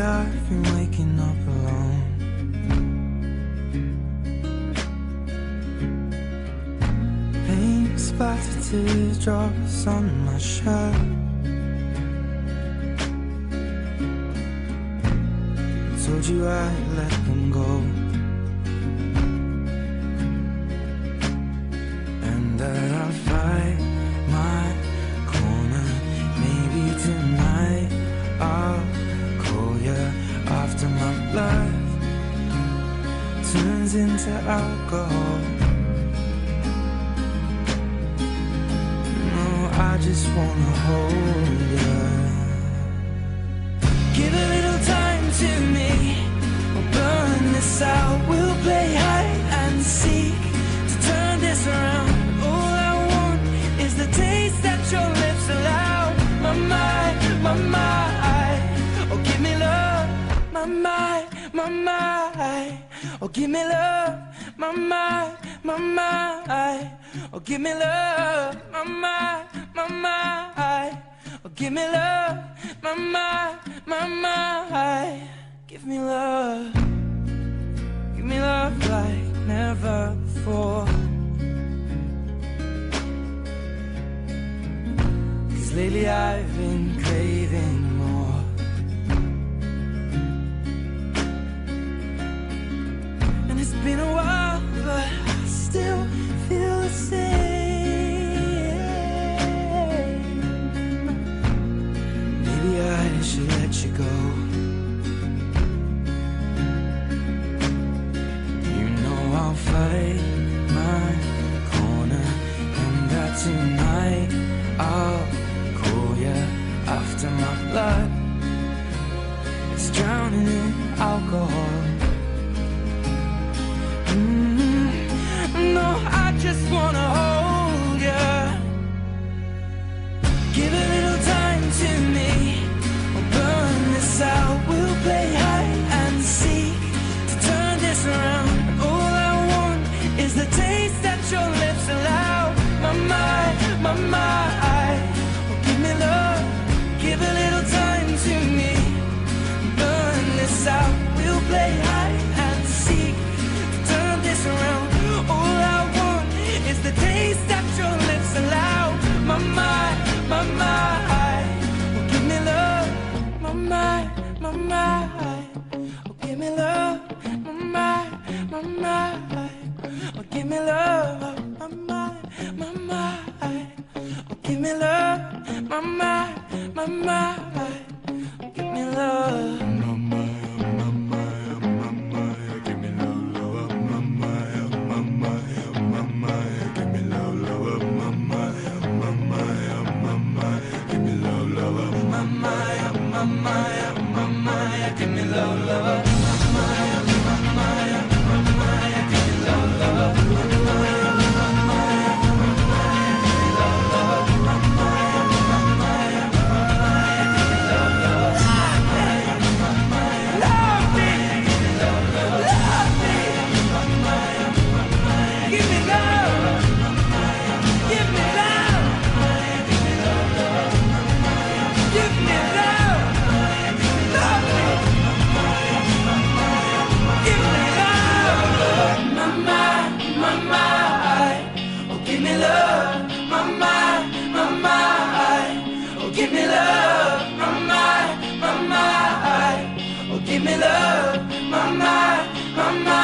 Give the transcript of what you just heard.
I've been waking up alone. Paint splattered teardrops on my shirt. Told you I'd let them go, and that I'll fight my corner. Maybe tonight I'll call you after my blood turns into alcohol. No, I just wanna hold you. Give a little time to me, we'll burn this out. We'll play hide and seek to turn this around. All I want is the taste that your lips allow. My mind, oh give me love. My mind, oh give me love. My mind, oh give me love. My mind, oh give me love. My mind, give me love. Give me love like never before. 'Cause lately I've been craving more. And it's been a while, but I still feel the same. Maybe I should let you go. You know I'll fight my corner, and that tonight I'll call you after my blood is drowning in alcohol. No, I just wanna hold you. Give a little time to me, we'll burn this out. We'll play hide and seek to turn this around. All I want is the taste that your lips allow. My mind, oh give me love. Give a little time to me, burn this out. We'll play hide and seek to turn this around. All I want is the taste that your lips allow. My mind, oh give me love. My mind, oh give me love. My mind, oh give me love. My mind, oh give me love. My mind, oh give me love. Give me love, my mind,